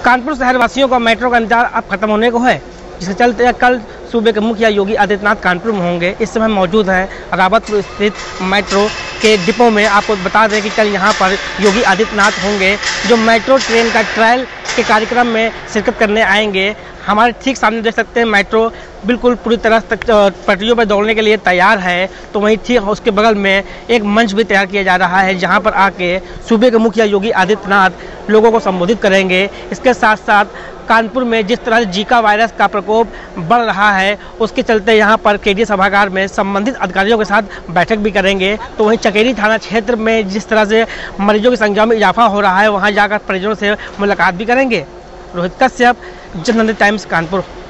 कानपुर शहरवासियों का मेट्रो का इंतजार अब खत्म होने को है, जिसके चलते कल सूबे के मुखिया योगी आदित्यनाथ कानपुर में होंगे। इस समय मौजूद हैं रावतपुर स्थित मेट्रो के डिपो में। आपको बता दें कि कल यहां पर योगी आदित्यनाथ होंगे, जो मेट्रो ट्रेन का ट्रायल के कार्यक्रम में शिरकत करने आएंगे। हमारे ठीक सामने देख सकते हैं मेट्रो बिल्कुल पूरी तरह तक पटरियों पर दौड़ने के लिए तैयार है। तो वहीं ठीक उसके बगल में एक मंच भी तैयार किया जा रहा है, जहां पर आके सूबे के मुखिया योगी आदित्यनाथ लोगों को संबोधित करेंगे। इसके साथ साथ कानपुर में जिस तरह से जीका वायरस का प्रकोप बढ़ रहा है, उसके चलते यहाँ पर केंद्रीय सभागार में संबंधित अधिकारियों के साथ बैठक भी करेंगे। तो वहीं चकेरी थाना क्षेत्र में जिस तरह से मरीजों की संख्या में इजाफा हो रहा है, वहाँ जाकर परिजनों से मुलाकात भी करेंगे। रोहित कश्यप, जनहित टाइम्स, कानपुर।